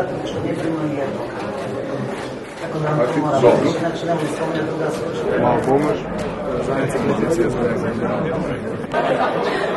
zato što nije primao nijednog. Tako da nam to mora biti, znači nemoj spominjati druga slučaja. Malo pomoć, zajednica pozicija za